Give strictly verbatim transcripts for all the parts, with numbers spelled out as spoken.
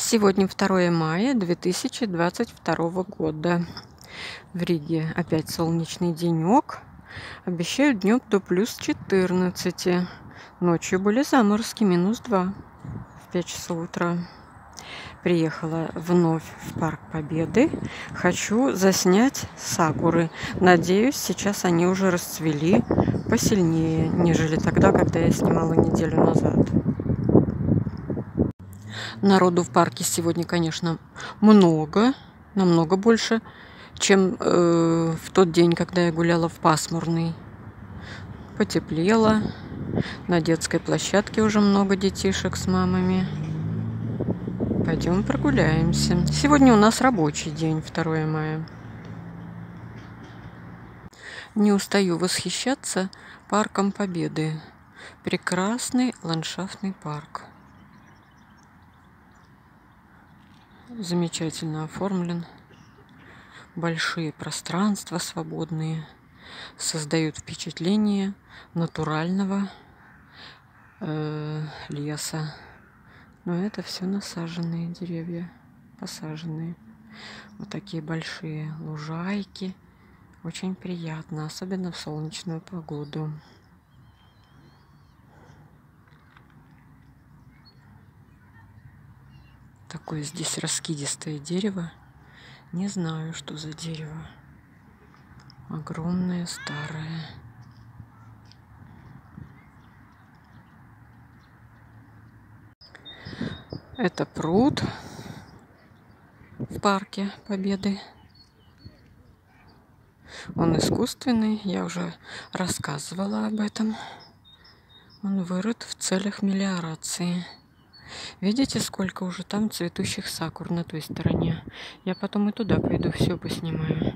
Сегодня второе мая две тысячи двадцать второго года. В Риге опять солнечный денек. Обещают днем до плюс четырнадцати. Ночью были заморозки, минус два в пять часов утра. Приехала вновь в Парк Победы. Хочу заснять сакуры. Надеюсь, сейчас они уже расцвели посильнее, нежели тогда, когда я снимала неделю назад. Народу в парке сегодня, конечно, много, намного больше, чем э, в тот день, когда я гуляла в пасмурный. Потеплело. На детской площадке уже много детишек с мамами. Пойдем прогуляемся. Сегодня у нас рабочий день, второе мая. Не устаю восхищаться Парком Победы. Прекрасный ландшафтный парк. Замечательно оформлен. Большие пространства свободные создают впечатление натурального э, леса. Но это все насаженные деревья, посаженные. Вот такие большие лужайки. Очень приятно, особенно в солнечную погоду. Такое здесь раскидистое дерево. Не знаю, что за дерево. Огромное, старое. Это пруд в Парке Победы. Он искусственный, я уже рассказывала об этом. Он вырыт в целях мелиорации. Видите, сколько уже там цветущих сакур на той стороне? Я потом и туда пойду, все поснимаю.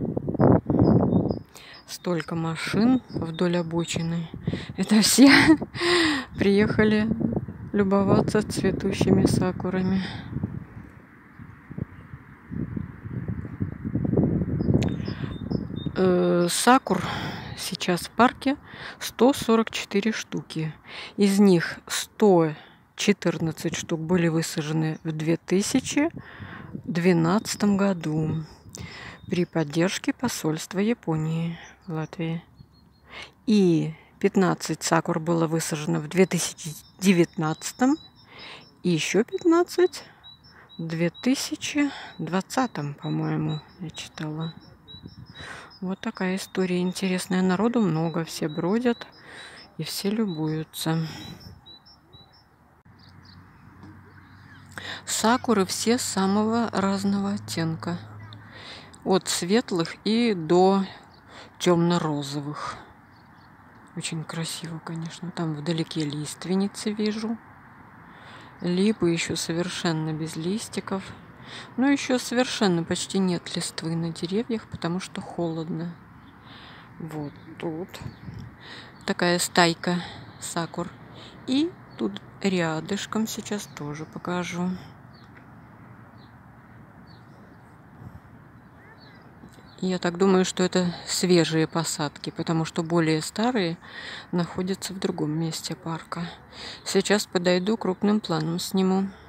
Столько машин вдоль обочины. Это все приехали любоваться цветущими сакурами. Э, сакур сейчас в парке сто сорок четыре штуки. Из них сто четырнадцать штук были высажены в две тысячи двенадцатом году при поддержке посольства Японии в Латвии. И пятнадцать сакур было высажено в две тысячи девятнадцатом и еще пятнадцать в две тысячи двадцатом, по-моему, я читала. Вот такая история интересная. Народу много, все бродят и все любуются. Сакуры все самого разного оттенка. От светлых и до темно-розовых. Очень красиво, конечно. Там вдалеке лиственницы вижу. Липы еще совершенно без листиков. Но еще совершенно почти нет листвы на деревьях, потому что холодно. Вот тут такая стайка сакур. И тут рядышком сейчас тоже покажу. Я так думаю, что это свежие посадки, потому что более старые находятся в другом месте парка. Сейчас подойду, крупным планом сниму.